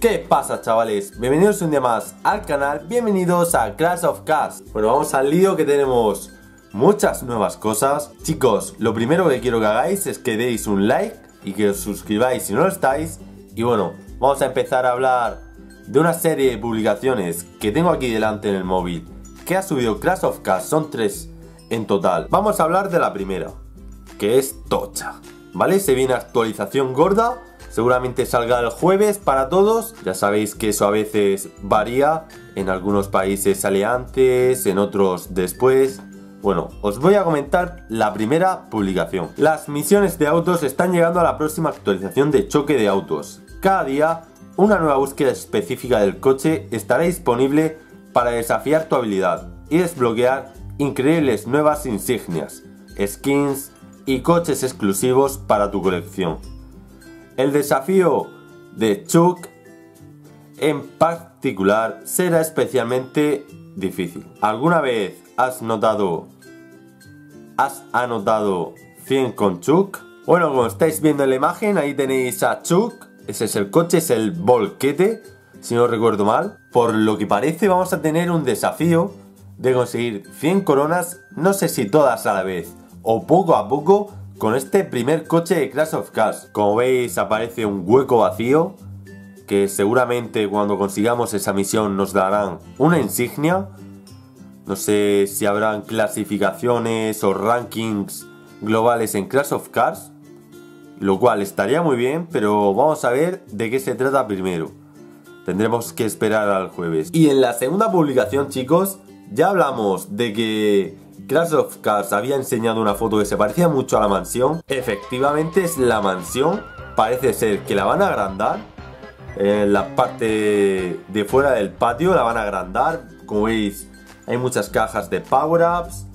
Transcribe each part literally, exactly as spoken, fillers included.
¿Qué pasa, chavales? Bienvenidos un día más al canal, bienvenidos a Clash of Cars. Bueno, vamos al lío, que tenemos muchas nuevas cosas. Chicos, lo primero que quiero que hagáis es que deis un like y que os suscribáis si no lo estáis. Y bueno, vamos a empezar a hablar de una serie de publicaciones que tengo aquí delante en el móvil que ha subido Clash of Cars, son tres en total. Vamos a hablar de la primera, que es tocha, ¿vale? Se viene actualización gorda. Seguramente salga el jueves para todos. Ya sabéis que eso a veces varía. En algunos países sale antes, en otros después. Bueno, os voy a comentar la primera publicación. Las misiones de autos están llegando a la próxima actualización de choque de autos. Cada día, una nueva búsqueda específica del coche estará disponible para desafiar tu habilidad y desbloquear increíbles nuevas insignias, skins y coches exclusivos para tu colección. El desafío de Chuck en particular será especialmente difícil. ¿Alguna vez has notado, has anotado cien con Chuck? Bueno, como estáis viendo en la imagen, ahí tenéis a Chuck. Ese es el coche, es el Volquete, si no recuerdo mal. Por lo que parece vamos a tener un desafío de conseguir cien coronas, no sé si todas a la vez o poco a poco, con este primer coche de Clash of Cars. Como veis, aparece un hueco vacío que seguramente cuando consigamos esa misión nos darán una insignia. No sé si habrán clasificaciones o rankings globales en Clash of Cars, lo cual estaría muy bien, pero vamos a ver de qué se trata primero. Tendremos que esperar al jueves. Y en la segunda publicación, chicos, ya hablamos de que Clash of Cars había enseñado una foto que se parecía mucho a la mansión. Efectivamente es la mansión. Parece ser que la van a agrandar. En la parte de fuera del patio la van a agrandar. Como veis, hay muchas cajas de power-ups.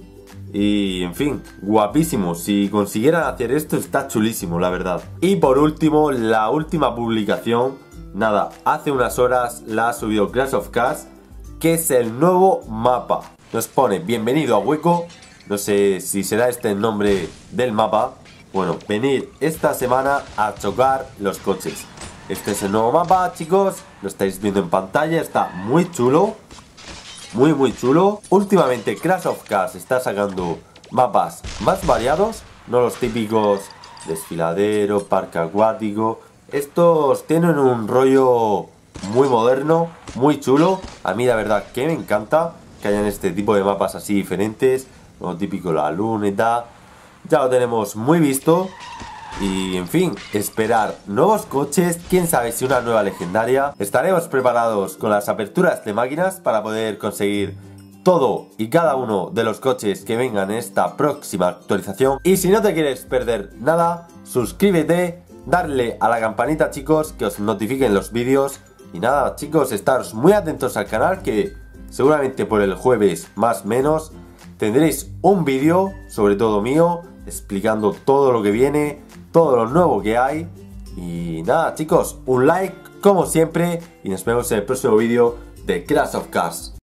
Y en fin, guapísimo. Si consiguieran hacer esto, está chulísimo, la verdad. Y por último, la última publicación. Nada, hace unas horas la ha subido Clash of Cars, que es el nuevo mapa. Nos pone bienvenido a Hueco. No sé si será este el nombre del mapa. Bueno, venid esta semana a chocar los coches. Este es el nuevo mapa, chicos. Lo estáis viendo en pantalla. Está muy chulo. Muy muy chulo. Últimamente Clash of Cars está sacando mapas más variados. No los típicos desfiladero, parque acuático. Estos tienen un rollo muy moderno, muy chulo. A mí la verdad que me encanta que hayan este tipo de mapas así diferentes. Lo típico, la luneta. Ya lo tenemos muy visto. Y en fin, esperar nuevos coches. Quién sabe si una nueva legendaria. Estaremos preparados con las aperturas de máquinas para poder conseguir todo y cada uno de los coches que vengan en esta próxima actualización. Y si no te quieres perder nada, suscríbete, darle a la campanita, chicos, que os notifiquen los vídeos. Y nada, chicos, estaros muy atentos al canal, que seguramente por el jueves más menos tendréis un vídeo, sobre todo mío, explicando todo lo que viene, todo lo nuevo que hay. Y nada, chicos, un like como siempre y nos vemos en el próximo vídeo de Clash of Cars.